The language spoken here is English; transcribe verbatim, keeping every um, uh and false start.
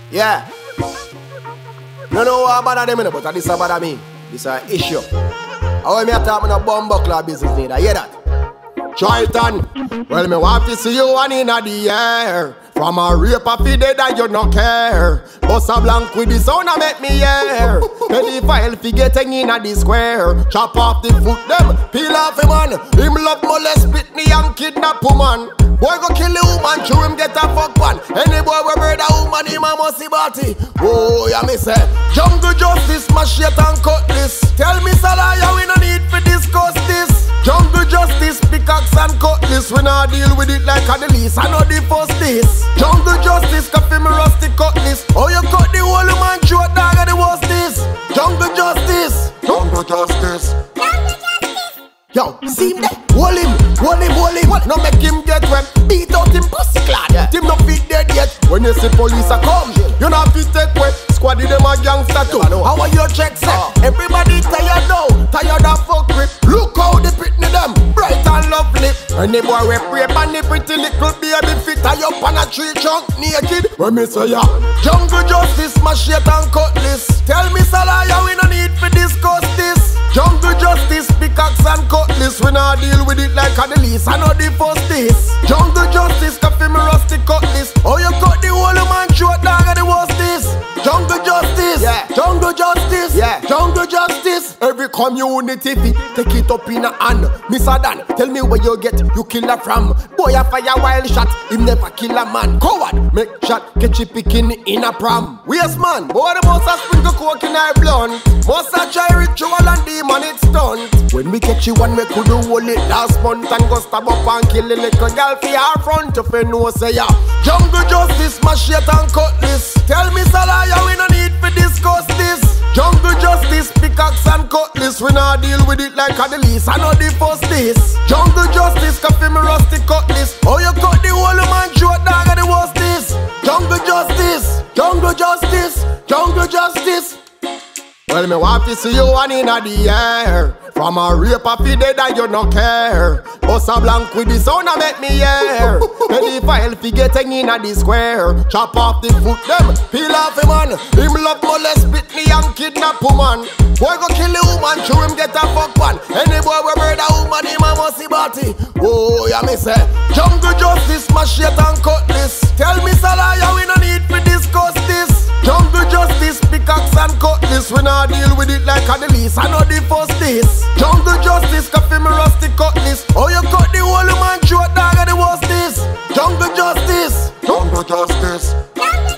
Yeah. You know what about them, but this is about me. This is an issue. How am I talking about bumbuckler business need? I hear that? Triton. Well, me want to see you one in the air. From a rape of the dead that you no care. Bust a blank with the sound and make me hear. Pedophile fi getting in a the square. Chop off the foot them, peel off him man. Him love molest Britney and kidnap woman. Boy go kill the woman, chew him get a fuck one. Any boy we murder woman, him a must see body. Oh, yeah me say, jungle justice, machete and cutlass. Tell me Salaya, we no need to discuss this. Jungle justice, pickaxe and cutlass. We not deal with it like a the least, I know the first this. Jungle justice, coffee me rusty cutlass. Oh, you cut the whole man throat, dog, and the worst this. Jungle justice, jungle justice. Yo, see him there? Hold him, hold him, hold him. No make him get wet. Beat out him pussy clad. Yeah. Him no fit dead yet. When you see police a come, you not fit take way. Squaddy them a gangster too. How are your checks set? Uh. Everybody tired now, tired of fuck with. Look how they pitney them, bright and lovely. And the boy we rape and the pretty little baby fit tie up on a tree trunk naked. When me say ya, jungle justice, machete and cutlass. Tell me Salaya, we no need to discuss this. Jungle justice, pickaxe and cutlass. We not deal with it like a the least, I know the first this. Jungle justice, coffee me rusty cutlass. Oh, you cut the whole man throat, dog, and the worst this. Jungle justice, yeah. Jungle justice, yeah. Jungle justice. Every community fi take it up in a hand. Mister Dan, tell me where you get you killer from. Boy a fire wild shot, him never kill a man. Coward, make shot, catch you picking in a pram. Yes man, boy the most a sprinkle coke in our blunt. Most a try ritual and demon it's stunt. When we catch you one, we could do hold it last month and go stab up and kill the little girl for our front of a no say ya. Jungle justice, machete and cutlass. Tell me Salaya, we no need to discuss this. Jungle justice, pickaxe and cutlass. We not deal with it like a the least, I know the first this. Jungle justice, coffee me rusty cutlass. Oh, you cut the whole man throat, dog, and the worst this. Jungle justice, jungle justice, jungle justice. Well, me want to see you one in the air. From a rape of the dead that you no care. Bust a blank with the sound and make me hear. Pedophile fi getting in a the square. Chop off the foot them, peel off him man. Him love molest Britney and kidnap woman. Boy go kill the woman, chew him get a fuck one. Any boy we murder woman, him a must see body. Oh, yeah me say, jungle justice, machete and cutlass. Tell me Salaya, we no need to discuss this. Jungle justice, pickaxe and cutlass. We not deal with it like a the least, I know the first this. Jungle justice, coffee me rusty cutlass. Oh, you cut the whole man throat, dog, and the worst this. Jungle justice, jungle justice.